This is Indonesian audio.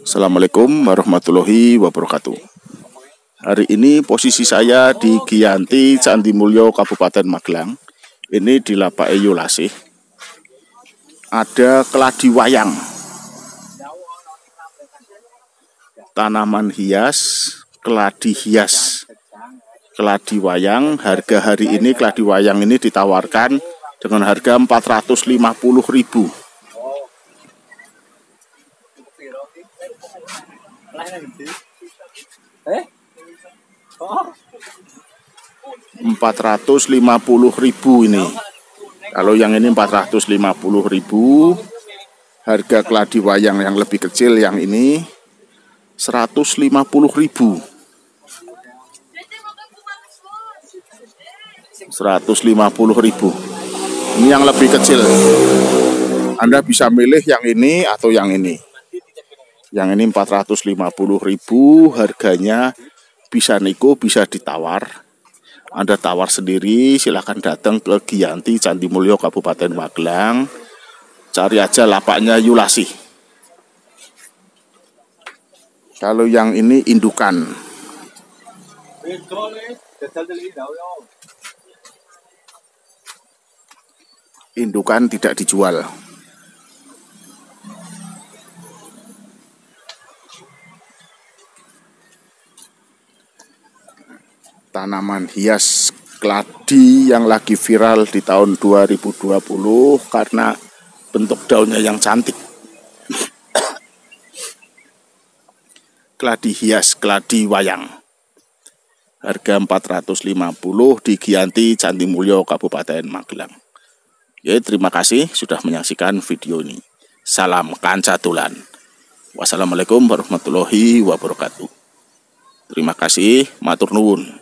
Assalamualaikum warahmatullahi wabarakatuh. Hari ini posisi saya di Giyanti Candi Mulyo Kabupaten Magelang. Ini di Lapak Yulasih. Ada keladi wayang, tanaman hias, keladi hias, keladi wayang. Harga hari ini keladi wayang ini ditawarkan dengan harga 450.000. 450.000 ini. Kalau yang ini 450.000. Harga keladi wayang yang lebih kecil yang ini 150.000. 150.000. Ini yang lebih kecil. Anda bisa milih yang ini atau yang ini. Yang ini 450.000, harganya bisa nego, bisa ditawar. Anda tawar sendiri, silahkan datang ke Giyanti Candi Mulyo Kabupaten Magelang. Cari aja lapaknya Yulasih. Kalau yang ini indukan. Indukan tidak dijual. Tanaman hias keladi yang lagi viral di tahun 2020 karena bentuk daunnya yang cantik. Keladi hias, keladi wayang. Harga 450 di Giyanti Candi Mulyo Kabupaten Magelang. Ya, terima kasih sudah menyaksikan video ini. Salam kancatulan. Wassalamualaikum warahmatullahi wabarakatuh. Terima kasih, matur nuwun.